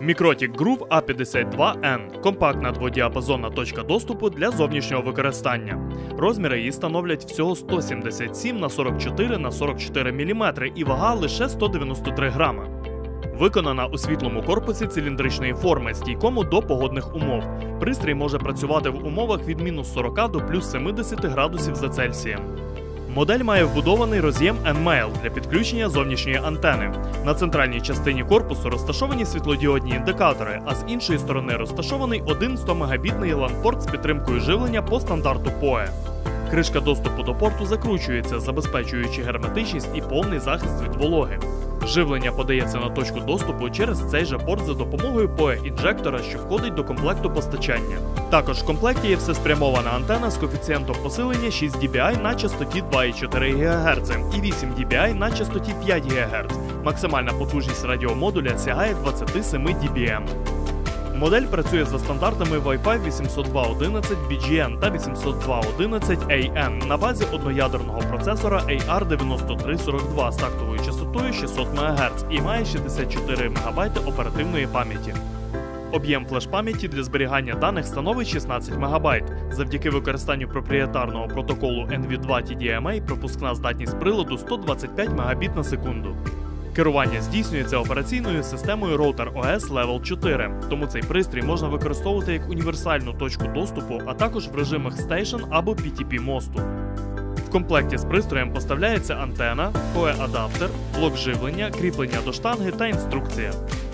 Mikrotik Groove A52N – компактна дводіапазонна точка доступу для зовнішнього використання. Розміри її становлять всього 177 на 44 на 44 мм і вага лише 193 грами. Виконана у світлому корпусі циліндричної форми, стійкому до погодних умов. Пристрій може працювати в умовах від мінус 40 до плюс 70 градусів за Цельсієм. Модель має вбудований роз'єм N-Mail для підключення зовнішньої антени. На центральній частині корпусу розташовані світлодіодні індикатори, а з іншої сторони розташований один 100-мегабітний LAN-порт з підтримкою живлення по стандарту PoE. Кришка доступу до порту закручується, забезпечуючи герметичність і повний захист від вологи. Живлення подається на точку доступу через цей же порт за допомогою PoE-інжектора, що входить до комплекту постачання. Також в комплекті є всеспрямована антена з коефіцієнтом посилення 6 dBi на частоті 2,4 ГГц і 8 dBi на частоті 5 ГГц. Максимальна потужність радіомодуля сягає 27 dBm. Модель працює за стандартами Wi-Fi 802.11 BGN та 802.11an на базі одноядерного процесора AR9342 з тактовою частотою 600 МГц і має 64 МБ оперативної пам'яті. Об'єм флеш-пам'яті для зберігання даних становить 16 МБ. Завдяки використанню проприєтарного протоколу NV2-TDMA пропускна здатність приладу 125 Мбіт на секунду. Керування здійснюється операційною системою Router OS Level 4, тому цей пристрій можна використовувати як універсальну точку доступу, а також в режимах Station або PTP мосту. В комплекті з пристроєм поставляється антена, PoE-адаптер, блок живлення, кріплення до штанги та інструкція.